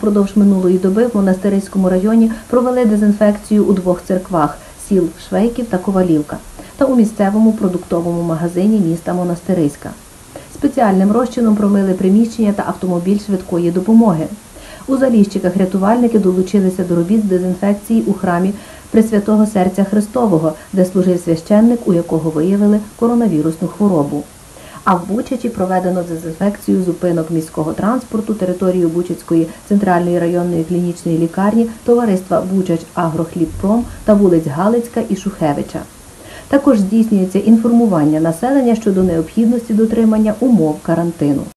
впродовж минулої доби в Монастириському районі провели дезінфекцію у 2 церквах – сіл Швейків та Ковалівка, та у місцевому продуктовому магазині міста Монастириська. Спеціальним розчином промили приміщення та автомобіль швидкої допомоги. У Заліщиках рятувальники долучилися до робіт з дезінфекції у храмі Пресвятого Серця Христового, де служив священник, у якого виявили коронавірусну хворобу. А в Бучачі проведено дезінфекцію зупинок міського транспорту, територію Бучацької центральної районної клінічної лікарні, товариства «Бучач-Агрохлібпром» та вулиць Галицька і Шухевича. Також здійснюється інформування населення щодо необхідності дотримання умов карантину.